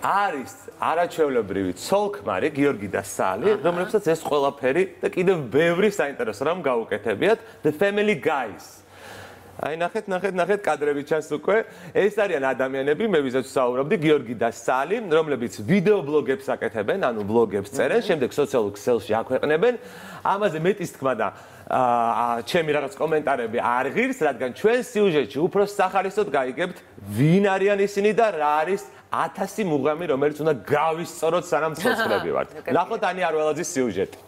არის არაჩვეულებრივი ცოლ-ქმარი გიორგი და სალი, რომლებსაც ეს ყველაფერი და კიდევ ბევრი საინტერესო რამ გაუკეთებიათ The Family Guys. აი ნახეთ კადრები ჩანს უკვე. ეს არიან ადამიანები, მე ვისაც ვსაუბრობდი, გიორგი და სალი, რომლებიც ვიდეო ბლოგებს აკეთებენ, ანუ ბლოგებს წერენ, შემდეგ სოციალურ ქსელში აქვეყნებენ. ამაზე მეტის თქმა და ჩემი რაღაც კომენტარები არ ღირს, რადგან ჩვენ სიუჟეტში უფრო სახალისოდ გაიგებთ, ვინ არიან ისინი და რა არის 1000 მუღამი, რომელიც უნდა გავისწოროთ სანამ ცოცხლები ვართ. ნახოთ ანი არველაძის სიუჟეტი.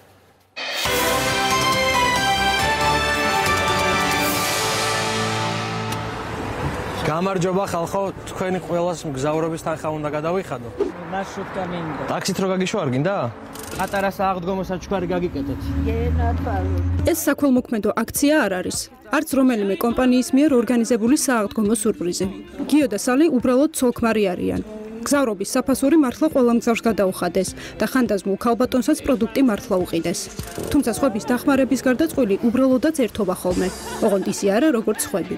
გამარჯობა ხალხო, თქვენი ყველას მგზავრობის თანხა უნდა გადავიხადო. მარშრუტკა მინდა. ტაქსით რო გაგიშვა არ გინდა? პატარა სააღდგომო საჩუქარი გაგიკეთეთ. ეს საქველმოქმედო აქცია არ არის. არც რომელიმე კომპანიის მიერ ორგანიზებული სააღდგომო სურპრიზი. გიო და სალი უბრალოდ ცოლ-ქმარი არიან. გზავრობის საფასური მართლა ყველა მგზავრს გადაუხადეს და ხანდაზმულ ქალბატონსაც პროდუქტი მართლა უყიდეს. თუმცა სხვების დახმარების გარდა წყვილი უბრალოდაც ერთობა ხოლმე. ოღონდ ისე არა, როგორც სხვები.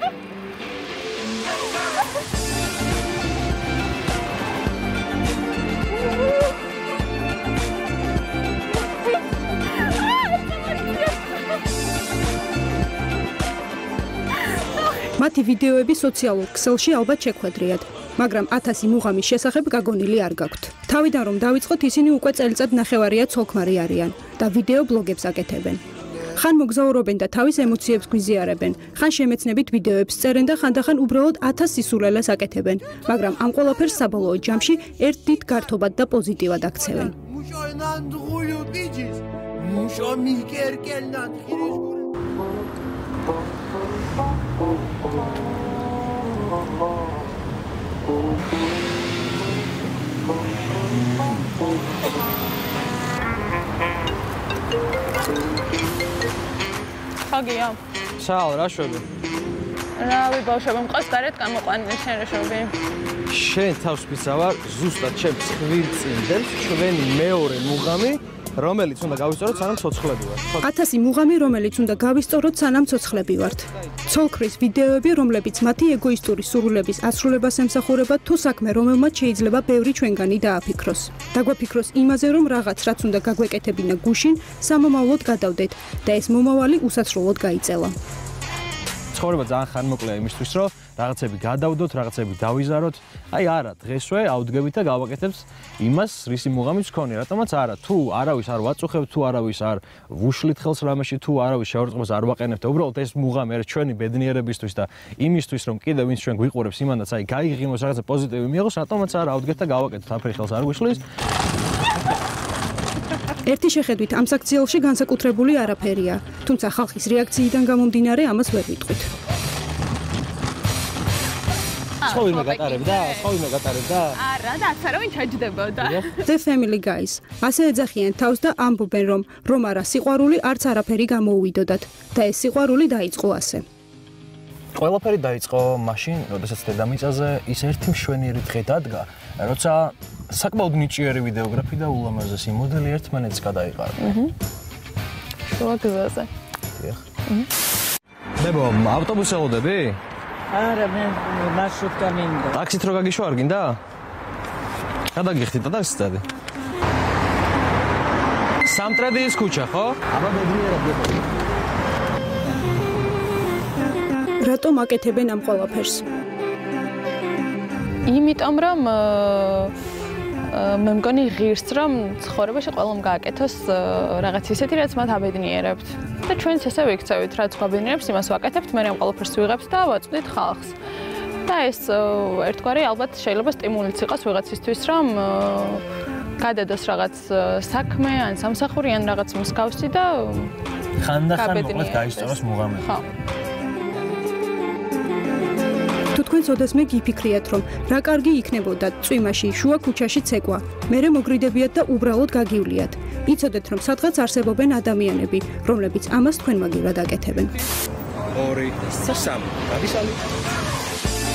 მათი ვიდეოები სოციალურ ქსელში ალბათ შეხვედრიათ, მაგრამ 1000 მუღამის შესახებ გაგონილი არ გაქვთ. თავიდან რომ დავიწყოთ, ისინი უკვე წელიწად ნახევარია ცოლ-ქმარი არიან და ვიდეო ბლოგებს აკეთებენ. ხან მოგზაურობენ და თავის ემოციებს გვიზიარებენ, ხან შემეცნებით ვიდეოებს წერენ და ხანდახან უბრალოდ 1000 სისულელეს აკეთებენ, მაგრამ ამ ყველაფერს საბოლოო ჯამში ერთ დიდ გართობად და პოზიტივად აქცევენ. ხაგია. საალ რა შვები? რავი ბავშვები მყავს გარეთ გამოყვანილი შენ რა შვები? შენ თავს ვიცავარ ზუსტად ჩემს ხვირწინდელს ჩვენი მეორე მუღამი, რომელიც უნდა გავისწოროთ სანამ ცოცხლები ვართ. 1000 მუღამი, რომელიც უნდა გავისწოროთ სანამ ცოცხლები ვართ. ცოლ-ქმრის ვიდეოები, რომლებიც მათი ეგოისტური სურვილების ასრულებას ემსახურება, თუ საქმე, რომელმაც შეიძლება ბევრი ჩვენგანი დააფიქროს. დაგვაფიქროს იმაზე, რომ რაღაც რაც უნდა გაგვეკეთებინა გუშინ, სამომავლოდ გადავდეთ და ეს მომავალი უსაცროლოდ გაიწელა. ცხოვრება ძალიან ხანმოკლეა იმისთვის, რომ რაღაცები გადავდოთ, რაღაცები დავიზაროთ. აი არა, დღესვე ავდგებით და გავაკეთებთ იმას, რისი მუღამიც გქონია. რატომაც არა, თუ არავის არ ვაწუხებთ, თუ არავის არ ვუშლით ხელს რამეში, თუ არავის შეურწყებას არ ვაყენებთ, უბრალოდ ეს მუღამი არის ჩვენი ბედნიერებისთვის და იმისთვის, რომ კიდევ ვინც ჩვენ გვიყურებს იმანაც, აი გაიღიმოს რაღაცა პოზიტივი მიიღოს, რატომაც არა ავდგეთ და გავაკეთოთ, აფერი ხელს არ ვიშლის. ერთი შეხედვით ამ საქციელში განსაკუთრებული არაფერია, თუმცა ხალხის რეაქციიდან გამომდინარე ამას ვერ ვიტყვით. სხვაგვარმა გატარებდა? არა, და აქ არავინ ჩაჯდებოდა. The Family Guys. ასე ეძახიან თავს და ამბობენ, რომ არა სიყვარული არც არაფერი გამოუვიდოდათ და ეს სიყვარული დაიწყო ასე. ყველაფერი დაიწყო მაშინ, როდესაც დედამიწაზე ის ერთი მშვენიერი დღე დადგა, როცა საკმაოდ ნიჭიერი ვიდეოგრაფი და ულამაზესი მოდელი ერთმანეთს გადაიყარა. შუა გზაზე. დიახ. ნებო, ავტობუსზე ელოდები? არა, მე მარშრუტკა მინდა. ტაქსით რო გაგიშვა არ გინდა? გადაგიხდით და ტაქსისტადი. სამტრედიის ქუჩა, ხო? აბა ბედნიერად გეყო. რატომ აკეთებენ ამ ყველაფერს? იმიტომ რომ მე მგონი ღირს რომ ცხოვრებაში ყველამ გააკეთოს რაღაც ისეთი რაც მათ აბედნიერებთ და ჩვენც ესე ვიქცევით რაც გვაბედნიერებს იმას ვაკეთებთ მე ამ ყველაფერს ვიღებთ და ვაწვდით ხალხს და ეს ერთგვარი ალბათ შეიძლება სტიმულიც იყოს ვიღაცისთვის რომ გადადოს რაღაც საქმე ან სამსახური ან რაღაც მსგავსი და ხანდახან მოკლედ გაისწოროს მუღამები. ხო თქვენ ოდესმე გიფიქრიათ, რომ რა კარგი იქნებოდა წვიმაში, შუა ქუჩაში ცეკვა. მერე მოგრიდებიათ და უბრალოდ გაგივლიათ. იცოდეთ, რომ სადღაც არსებობენ ადამიანები, რომლებიც ამას თქვენ მაგივრად აკეთებენ. 2 3 გადისალი